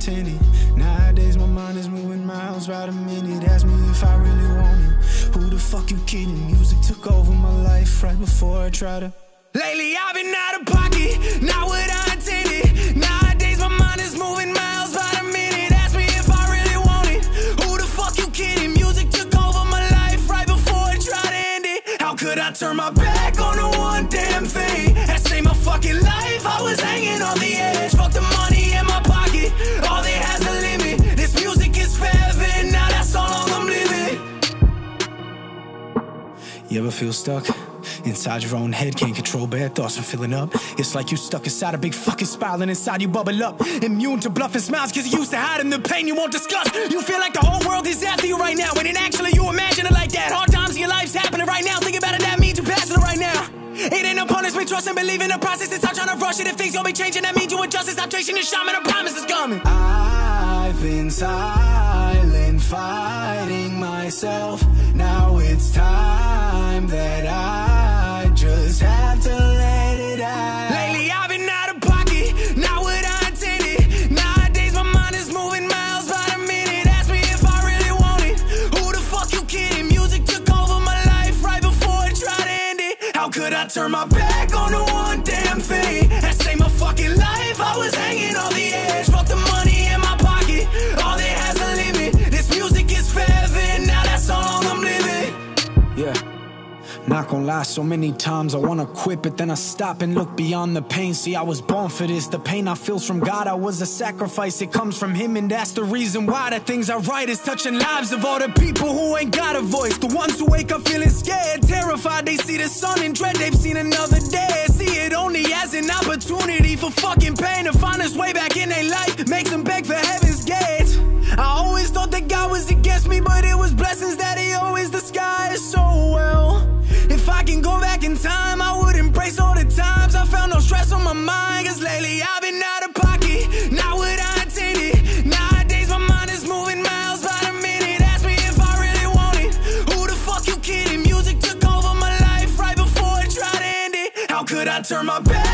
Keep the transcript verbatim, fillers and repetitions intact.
intended. Nowadays my mind is moving miles by the minute. Ask me if I really want it. Who the fuck you kidding? Music took over my life right before I tried to. Lately I've been out of pocket, not what I intended. Nowadays my mind is moving miles by the minute. Ask me if I really want it. Who the fuck you kidding? Music took over my life right before I tried to end it. How could I turn my back on the one damn thing that saved my fucking life? I was hanging on the edge, fuck the money in my pocket. All they has a limit. This music is forever, and now that's all I'm living. You ever feel stuck? Inside your own head, can't control bad thoughts from filling up. It's like you stuck inside a big fucking spiral, and inside you bubble up. Immune to bluffing smiles, cause you used to hide in the pain you won't discuss. You feel like the whole world is after you right now, when it actually you imagine it like that. Hard times in your life's happening right now. Think about it, that means you're passing it right now. It ain't no punishment, trust and believe in the process. It's not trying to rush it. If things gon' be changing, that means you adjust it. Stop chasing your shaman, a promise is coming. I've been silent, fighting myself. Now it's time that I just have to let it out. Lately I've been out of pocket, not what I intended. Nowadays my mind is moving miles by the minute. Ask me if I really want it. Who the fuck you kidding? Music took over my life right before I tried to end it. How could I turn my back on the one damn thing that saved my fucking life? I was hanging on the edge, fuck the money in my pocket. All they has a limit. This music is forever, and now that's all I'm living. Yeah. Not gonna lie, so many times I wanna quit, but then I stop and look beyond the pain. See, I was born for this. The pain I feel's from God. I was a sacrifice, it comes from Him, and that's the reason why the things I write is touching lives of all the people who ain't got a voice. The ones who wake up feeling scared, terrified. They see the sun in dread, they've seen another day. See it only as an opportunity for fucking pain to find its way back in their life, makes them beg for heaven's gates. I always thought that God was against me, but it was blessings that He always disguised so well. If I can go back in time, I would embrace all the times I found no stress on my mind. Cause lately I've been out of pocket, not what I intended. Nowadays my mind is moving miles by the minute. Ask me if I really want it. Who the fuck you kidding? Music took over my life right before I tried to end it. How could I turn my back